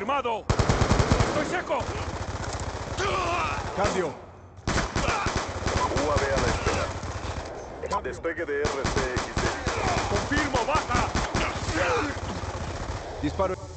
¡Confirmado! ¡Estoy seco! Cambio. UAV a la espera. Despegue de RCXD. ¡Confirmo, baja! Disparo.